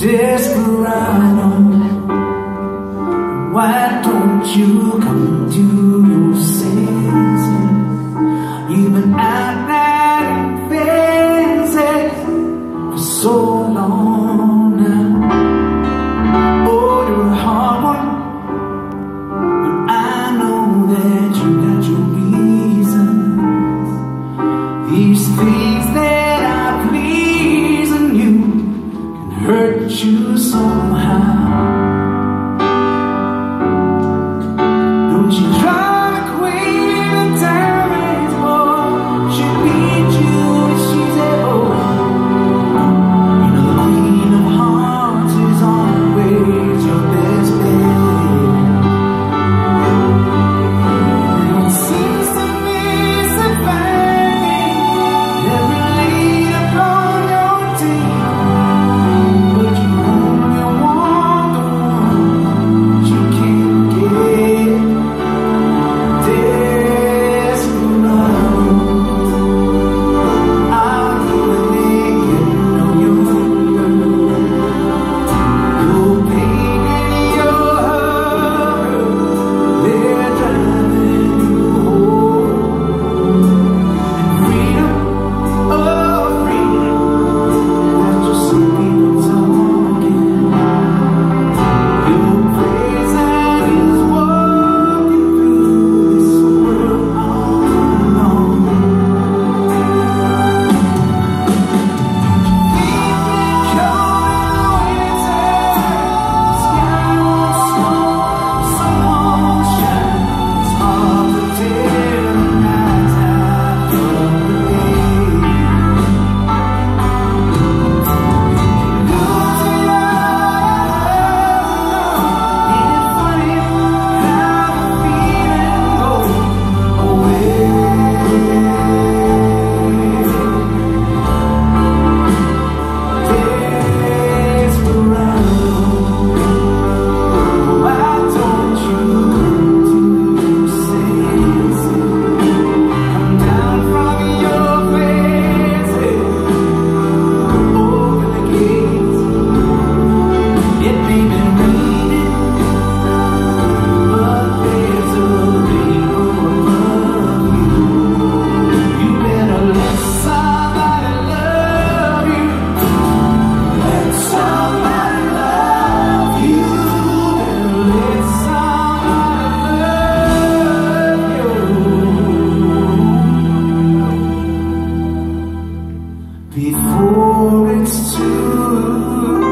Desperado, why don't you come to your senses? You've been out there in fences for so long now. Oh, you're a hard one, but I know that you got your reasons. These things that are pleasing you can hurt you somehow. Don't you try to queen and tyrant, boy. She beat you if she's able. You know the queen of hearts is always your best bet. And it seems to me surviving every lead upon your team. But you only want the one you can't get. Desperado, I'll go and get to know your pain and your hurt. They're driving you home. And freedom, oh freedom, that's just some people talking. Your prison is walking through this world all alone. Before it's too